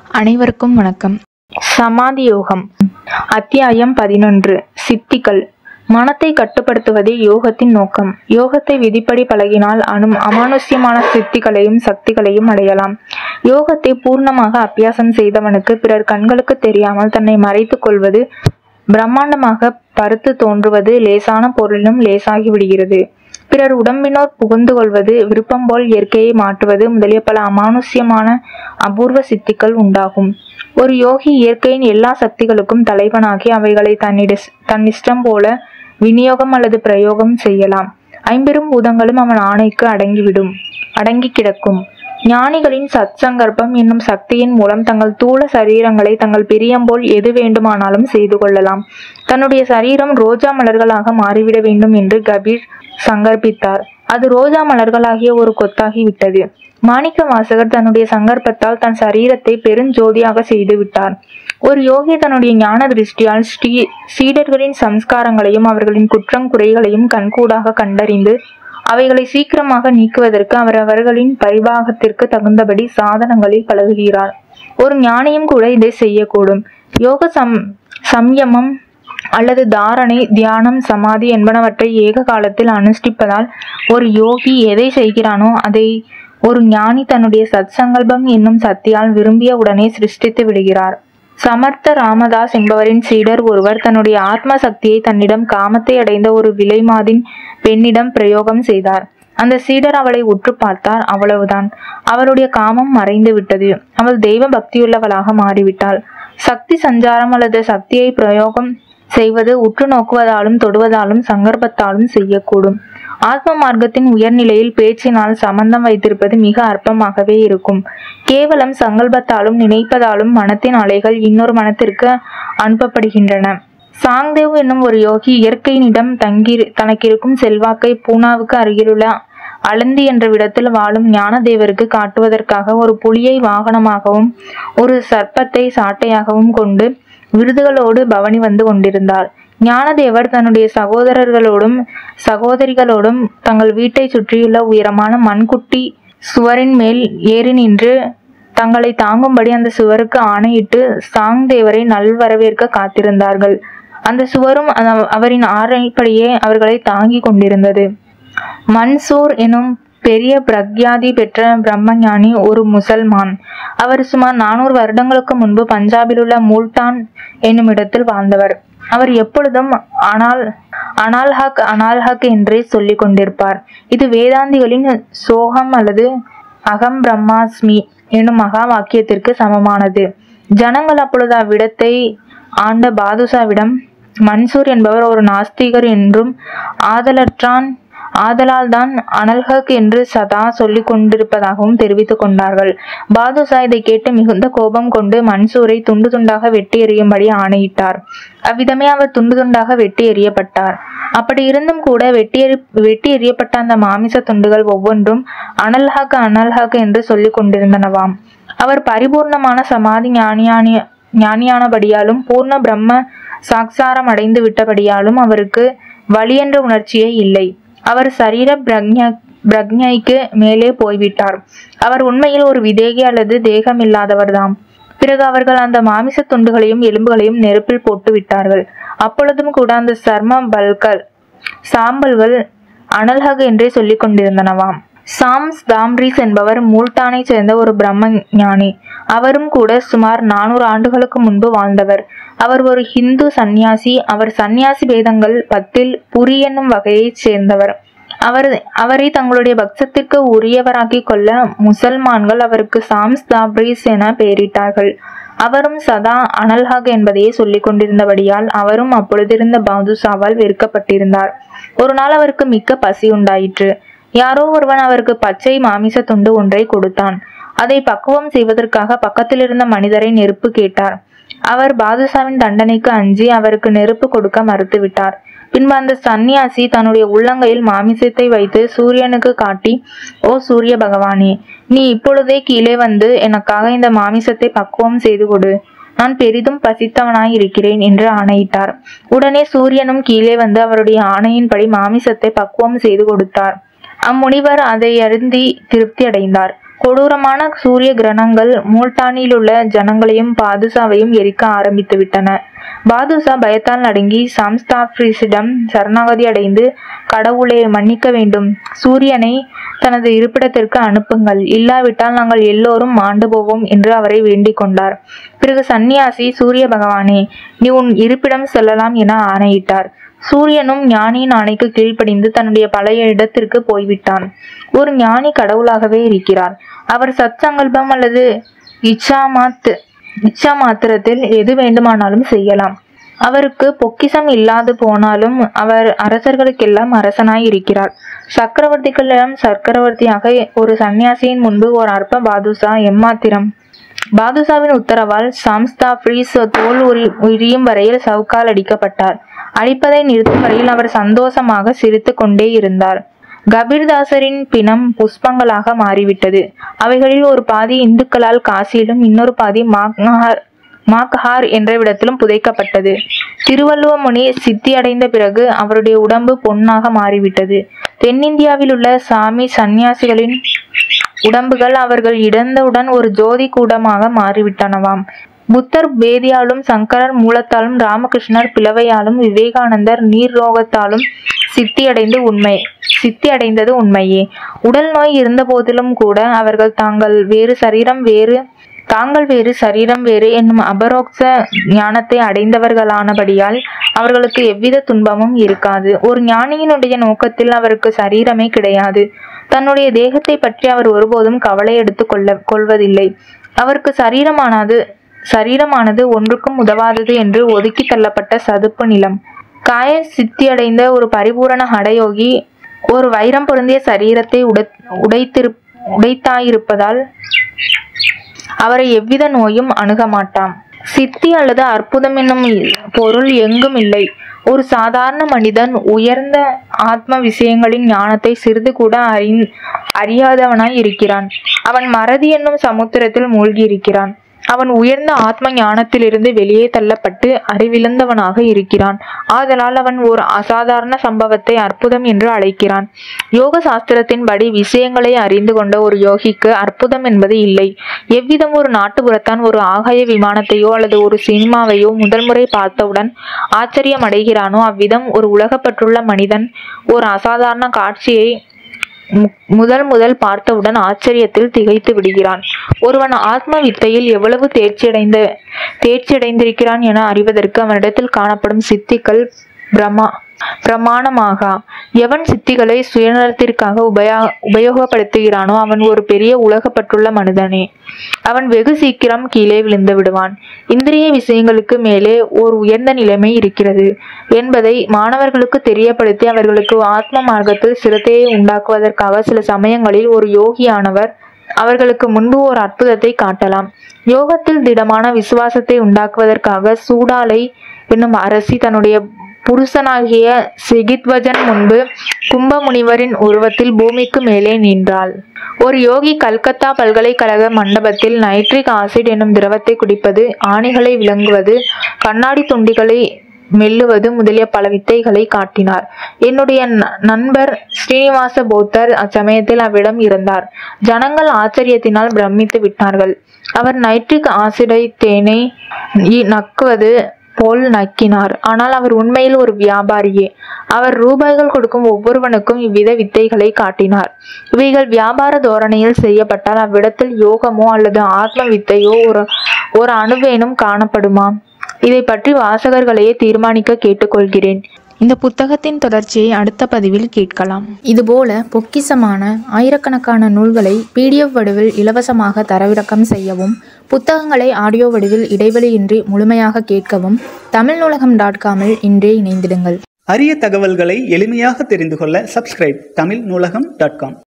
அனைவருக்கும் வணக்கம். சமாதி யோகம். அத்தியாயம் 11. சித்திகள். மனத்தை கட்டுப்படுத்துவதே யோகத்தின் நோக்கம். யோகத்தை விதிப்படி பழகினால் அமானுஷ்யமான சித்திகளையும் சக்திகளையும் அடையலாம். யோகத்தை பூர்ணமாக அபியாசம் செய்தவனுக்கு பிறர் கண்களுக்கு தெரியாமல் தன்னை மறைத்துக் கொள்வது, பிரம்மாண்டமாக பருத்து தோன்றுவது லேசான பொருளிலும் லேசாகி விடுகிறது. பிறர் உடம்பினோர் புகுந்து கொள்வது, விருப்பம் போல் இயற்கையை மாற்றுவது முதலிய பல அமானுஷ்யமான அபூர்வ சித்திகள் உண்டாகும். ஒரு யோகி இயற்கையின் எல்லா சக்திகளுக்கும் தலைவனாகி அவைகளை தன் இஷ்டம் போல விநியோகம் அல்லது பிரயோகம் செய்யலாம். ஐம்பெரும் பூதங்களும் அவன் ஆணைக்கு அடங்கி கிடக்கும். ஞானிகளின் சத்சங்கற்பம் என்னும் சக்தியின் மூலம் தங்கள் தூள சரீரங்களை தங்கள் பிரியம் போல் எது வேண்டுமானாலும் செய்து கொள்ளலாம். தன்னுடைய சரீரம் ரோஜா மலர்களாக மாறிவிட வேண்டும் என்று கபீர் சங்கற்பித்தார். அது ரோஜா மலர்களாகிய ஒரு கொத்தாகி விட்டது. மாணிக்க வாசகர் தன்னுடைய சங்கற்பத்தால் தன் சரீரத்தை பெருஞ்சோதியாக செய்து விட்டார். ஒரு யோகி தன்னுடைய ஞான திருஷ்டியால் சீடர்களின் சம்ஸ்காரங்களையும் அவர்களின் குற்றம் குறைகளையும் கண்கூடாக கண்டறிந்து அவைகளை சீக்கிரமாக நீக்குவதற்கு அவரவர்களின் பரிபாகத்திற்கு தகுந்தபடி சாதனங்களில் பழகுகிறார். ஒரு ஞானியும் கூட இதை செய்யக்கூடும். யோக சம்யமம் அல்லது தாரணை, தியானம், சமாதி என்பனவற்றை ஏக காலத்தில் அனுஷ்டிப்பதால் ஒரு யோகி எதை செய்கிறானோ அதை ஒரு ஞானி தன்னுடைய சத்சங்கல்பம் என்னும் சக்தியால் விரும்பிய உடனே சிருஷ்டித்து விடுகிறார். சமர்த்த ராமதாஸ் என்பவரின் சீடர் ஒருவர் தன்னுடைய ஆத்ம சக்தியை தன்னிடம் காமத்தை அடைந்த ஒரு விலைமாதின் பெண்ணிடம் பிரயோகம் செய்தார். அந்த சீடர் அவளை உற்று பார்த்தார். அவ்வளவுதான். அவளுடைய காமம் மறைந்து விட்டது. அவள் தெய்வ பக்தியுள்ளவளாக மாறிவிட்டாள். சக்தி சஞ்சாரம் அல்லது சக்தியை பிரயோகம் செய்வது உற்று நோக்குவதாலும் தொடுவதாலும் சங்கற்பத்தாலும் செய்யக்கூடும். ஆத்ம மார்க்கத்தின் உயர்நிலையில் பேச்சினால் சம்பந்தம் வைத்திருப்பது மிக அற்பமாகவே இருக்கும். கேவலம் சங்கல்பத்தாலும் நினைப்பதாலும் மனத்தின் அலைகள் இன்னொரு மனத்திற்கு அனுப்பப்படுகின்றன. சாங்தேவ் என்னும் ஒரு யோகி இயற்கையினிடம் தனக்கிருக்கும் செல்வாக்கை பூனாவுக்கு அருகிலுள்ள அலந்தி என்ற விடத்தில் வாழும் ஞானதேவருக்கு காட்டுவதற்காக ஒரு புலியை வாகனமாகவும் ஒரு சர்ப்பத்தை சாட்டையாகவும் கொண்டு விருதுகளோடு பவனி வந்து கொண்டிருந்தார். ஞானதேவர் தன்னுடைய சகோதரிகளோடும் தங்கள் வீட்டை சுற்றியுள்ள உயரமான மண்குட்டி சுவரின் மேல் ஏறி நின்று தங்களை தாங்கும்படி அந்த சுவருக்கு ஆணையிட்டு சாங்தேவரை நல்வரவேற்க காத்திருந்தார்கள். அந்த சுவரும் அவரின் ஆணைப்படியே அவர்களை தாங்கி கொண்டிருந்தது. மன்சூர் எனும் பெரிய பிரக்யாதி பெற்ற பிரம்மஞானி ஒரு முசல்மான். அவர் சுமார் 400 வருடங்களுக்கு முன்பு பஞ்சாபில் உள்ள மூல்டான் என்னும் இடத்தில் வாழ்ந்தவர். அவர் எப்பொழுதும் அனால்ஹக் என்றே சொல்லிக் கொண்டிருப்பார். இது வேதாந்திகளின் சோகம் அல்லது அகம் பிரம்மாஸ்மி என்னும் மகா வாக்கியத்திற்கு சமமானது. ஜனங்கள் அப்பொழுது அவ்விடத்தை ஆண்ட பாதுஷாவிடம் மன்சூர் என்பவர் ஒரு நாஸ்திகர் என்றும் ஆதலால் தான் அனல்ஹக் என்று சதா சொல்லிக் கொண்டிருப்பதாகவும் தெரிவித்துக் கொண்டார்கள். பாதுஷா இதை கேட்டு மிகுந்த கோபம் கொண்டு மன்சூரை துண்டு துண்டாக வெட்டி எறியும்படி ஆணையிட்டார். அவ்விதமே அவர் துண்டு துண்டாக வெட்டி எறியப்பட்டார். அப்படி இருந்தும் கூட வெட்டி எறியப்பட்ட அந்த மாமிச துண்டுகள் ஒவ்வொன்றும் அனல்ஹக் என்று சொல்லிக் கொண்டிருந்தனவாம். அவர் பரிபூர்ணமான சமாதி ஞானியானபடியாலும் பூர்ண பிரம்ம சாக்சாரம் அடைந்து விட்டபடியாலும் அவருக்கு வலி என்ற உணர்ச்சியே இல்லை. அவர் சரீர பிரக்ஞைக்கு மேலே போய்விட்டார். அவர் உண்மையில் ஒரு விதேகி அல்லது தேகம் இல்லாதவர்தாம். பிறகு அவர்கள் அந்த மாமிச துண்டுகளையும் எலும்புகளையும் நெருப்பில் போட்டு விட்டார்கள். அப்பொழுதும் கூட அந்த சாம்பல்கள் அனல்ஹக் என்றே சொல்லிக் கொண்டிருந்தனவாம். சாம்ஸ் தாம்ரீஸ் என்பவர் மூல்டானை சேர்ந்த ஒரு பிரம்ம ஞானி. அவரும் கூட சுமார் 400 ஆண்டுகளுக்கு முன்பு வாழ்ந்தவர். அவர் ஒரு ஹிந்து சந்நியாசி. அவர் சந்நியாசி பேதங்கள் 10 புரி என்னும் வகையைச் சேர்ந்தவர். அவரை தங்களுடைய பக்தத்திற்கு உரியவராக்கி கொள்ள முசல்மான்கள் அவருக்கு சாம்ஸ் தாப்ரீஸ் என பெயரிட்டார்கள். அவரும் சதா அனல்ஹக் என்பதையே சொல்லிக் கொண்டிருந்தபடியால் அவரும் அப்பொழுதிருந்த பாதுஷாவால் வெறுக்கப்பட்டிருந்தார். ஒரு நாள் அவருக்கு மிக்க பசி உண்டாயிற்று. யாரோ ஒருவன் அவருக்கு பச்சை மாமிச துண்டு ஒன்றை கொடுத்தான். அதை பக்குவம் செய்வதற்காக பக்கத்தில் இருந்த மனிதரை நெருப்பு கேட்டார். அவர் பாதுஷாவின் தண்டனைக்கு அஞ்சி அவருக்கு நெருப்பு கொடுக்க மறுத்துவிட்டார். பின்பு அந்த சந்நியாசி தன்னுடைய உள்ளங்கையில் மாமிசத்தை வைத்து சூரியனுக்கு காட்டி, ஓ சூரிய பகவானே, நீ இப்பொழுதே கீழே வந்து எனக்காக இந்த மாமிசத்தை பக்குவம் செய்து கொடு. நான் பெரிதும் பசித்தவனாய் இருக்கிறேன் என்று ஆணையிட்டார். உடனே சூரியனும் கீழே வந்து அவருடைய ஆணையின்படி மாமிசத்தை பக்குவம் செய்து கொடுத்தார். அம்முனிவர் அதை அருந்தி திருப்தி அடைந்தார். கொடூரமான சூரிய கிரணங்கள் மூல்டானிலுள்ள ஜனங்களையும் பாதுஷாவையும் எரிக்க ஆரம்பித்து விட்டன. பாதுஷா பயத்தால் நடுங்கி சாம்ஸ்தாப்ரிஸிடம் சரணாகதி அடைந்து, கடவுளே, மன்னிக்க வேண்டும், சூரியனை தனது இருப்பிடத்திற்கு அனுப்புங்கள், இல்லாவிட்டால் நாங்கள் எல்லோரும் மாண்டு போவோம் என்று அவரை வேண்டிக் கொண்டார். பிறகு சந்நியாசி, சூரிய பகவானே, நீ உன் இருப்பிடம் செல்லலாம் என ஆணையிட்டார். சூரியனும் ஞானியின் ஆணைக்கு கீழ்ப்படிந்து தன்னுடைய பழைய இடத்திற்கு போய்விட்டான். ஒரு ஞானி கடவுளாகவே இருக்கிறார். அவர் சத் சங்கல்பம் அல்லது இச்சா மாத்திரத்தில் எது வேண்டுமானாலும் செய்யலாம். அவருக்கு பொக்கிஷம் இல்லாது போனாலும் அவர் அரசர்களுக்கெல்லாம் அரசனாய் இருக்கிறார். சக்கரவர்த்திகளெல்லாம் சக்கரவர்த்தியாக ஒரு சன்னியாசியின் முன்பு ஒரு அற்ப பாதுஷா எம்மாத்திரம்? பாதுஷாவின் உத்தரவால் சாம்ஸ்தாப்ரிஸ் தோல் உரியும் வரையில் சவுக்கால் அடிக்கப்பட்டார். அடிப்பதை நிறுத்தும் வரையில் அவர் சந்தோஷமாக சிரித்து கொண்டே இருந்தார். கபீர்தாசரின் பிணம் புஷ்பங்களாக மாறிவிட்டது. அவைகளில் ஒரு பாதி இந்துக்களால் காசியிலும் இன்னொரு பாதி மாக்ஹார் என்ற இடத்திலும் புதைக்கப்பட்டது. திருவள்ளுவ முனி சித்தி அடைந்த பிறகு அவருடைய உடம்பு பொன்னாக மாறிவிட்டது. தென்னிந்தியாவில் உள்ள சாமி சந்நியாசிகளின் உடம்புகள் அவர்கள் இறந்தவுடன் ஒரு ஜோதி கூடமாக மாறிவிட்டனவாம். புத்தர் பேதியாலும், சங்கரர் மூலத்தாலும், ராமகிருஷ்ணர் பிளவையாலும், விவேகானந்தர் நீர்ரோகத்தாலும் சித்தி அடைந்தது உண்மையே. உடல் நோய் இருந்த போதிலும் கூட அவர்கள் தாங்கள் வேறு சரீரம் வேறு என்னும் அபரோக்ஷ ஞானத்தை அடைந்தவர்களானபடியால் அவர்களுக்கு எவ்வித துன்பமும் இருக்காது. ஒரு ஞானியினுடைய நோக்கத்தில் அவருக்கு சரீரமே கிடையாது. தன்னுடைய தேகத்தை பற்றி அவர் ஒருபோதும் கவலை எடுத்துக் கொள்வதில்லை. அவருக்கு சரீரமானது ஒன்றுக்கும் உதவாதது என்று ஒதுக்கி தள்ளப்பட்ட சதுப்பு நிலம். காய சித்தியடைந்த ஒரு பரிபூரண ஹடயோகி ஒரு வைரம் பொருந்திய சரீரத்தை உடைத்தாயிருப்பதால் அவரை எவ்வித நோயும் அணுக மாட்டாம். சித்தி அல்லது அற்புதம் என்னும் பொருள் எங்கும் இல்லை. ஒரு சாதாரண மனிதன் உயர்ந்த ஆத்ம விஷயங்களின் ஞானத்தை சிறிது கூட அறியாதவனாய் இருக்கிறான். அவன் மறதி என்னும் சமுத்திரத்தில் மூழ்கி இருக்கிறான். அவன் உயர்ந்த ஆத்ம ஞானத்திலிருந்து வெளியே தள்ளப்பட்டு அறிவிழந்தவனாக இருக்கிறான். ஆதலால் அவன் ஒரு அசாதாரண சம்பவத்தை அற்புதம் என்று அழைக்கிறான். யோக சாஸ்திரத்தின்படி விஷயங்களை அறிந்து கொண்ட ஒரு யோகிக்கு அற்புதம் என்பது இல்லை. எவ்விதம் ஒரு நாட்டுப்புறத்தான் ஒரு ஆகாய விமானத்தையோ அல்லது ஒரு சினிமாவையோ முதல் முறை பார்த்தவுடன் ஆச்சரியம் அடைகிறானோ, அவ்விதம் ஒரு உலகப்பற்றுள்ள மனிதன் ஒரு அசாதாரண காட்சியை முதல் பார்த்தவுடன் ஆச்சரியத்தில் திகைத்து விடுகிறான். ஒருவன் ஆத்ம வித்தையில் எவ்வளவு தேர்ச்சியடைந்திருக்கிறான் என அறிவதற்கு அவனிடத்தில் காணப்படும் சித்திகள் பிரமாணமாக. எவன் சித்திகளை சுயநலத்திற்காக உபயோகப்படுத்துகிறானோ அவன் ஒரு பெரிய உலகப்பற்றுள்ள மனிதனே. அவன் வெகு சீக்கிரம் கீழே விழுந்து விடுவான். இந்திரிய விஷயங்களுக்கு மேலே ஓர் உயர்ந்த நிலைமை இருக்கிறது என்பதை மாணவர்களுக்கு தெரியப்படுத்தி அவர்களுக்கு ஆத்ம மார்க்கத்தில் சிரத்தையை உண்டாக்குவதற்காக சில சமயங்களில் ஒரு யோகியானவர் அவர்களுக்கு முன்பு ஒரு அற்புதத்தை காட்டலாம். யோகத்தில் திடமான விசுவாசத்தை உண்டாக்குவதற்காக சூடாலை என்னும் அரசி தன்னுடைய புருஷனாகிய சிகித்வஜன் முன்பு கும்ப முனிவரின் உருவத்தில் பூமிக்கு மேலே நின்றாள். ஒரு யோகி கல்கத்தா பல்கலைக்கழக மண்டபத்தில் நைட்ரிக் ஆசிட் என்னும் திரவத்தை குடிப்பது, ஆணிகளை விளங்குவது, கண்ணாடி துண்டிகளை மெல்லுவது முதலிய பல வித்தைகளை காட்டினார். என்னுடைய நண்பர் ஸ்ரீனிவாச பௌத்தர் அச்சமயத்தில் அவ்விடம் இருந்தார். ஜனங்கள் ஆச்சரியத்தினால் பிரமித்து விட்டார்கள். அவர் நைட்ரிக் ஆசிடை தேனை நக்குவது போல் நக்கினார். ஆனால் அவர் உண்மையில் ஒரு வியாபாரியே. அவர் ரூபாய்கள் கொடுக்கும் ஒவ்வொருவனுக்கும் இவ்வித வித்தைகளை காட்டினார். இவைகள் வியாபார தோரணையில் செய்யப்பட்டால் அவ்விடத்தில் யோகமோ அல்லது ஆத்ம வித்தையோ ஒரு அணுவேனும் காணப்படுமா? இதை பற்றி வாசகர்களையே தீர்மானிக்க கேட்டுக்கொள்கிறேன். இந்த புத்தகத்தின் தொடர்ச்சியை அடுத்த பதிவில் கேட்கலாம். இதுபோல பொக்கிஷமான ஆயிரக்கணக்கான நூல்களை PDF வடிவில் இலவசமாக தரவிறக்கம் செய்யவும், புத்தகங்களை ஆடியோ வடிவில் இடைவெளியின்றி முழுமையாக கேட்கவும் tamilnoolagam.com-இல் இன்றே இணைந்திடுங்கள். அரிய தகவல்களை எளிமையாக தெரிந்து கொள்ள சப்ஸ்கிரைப் tamilnoolagam.com.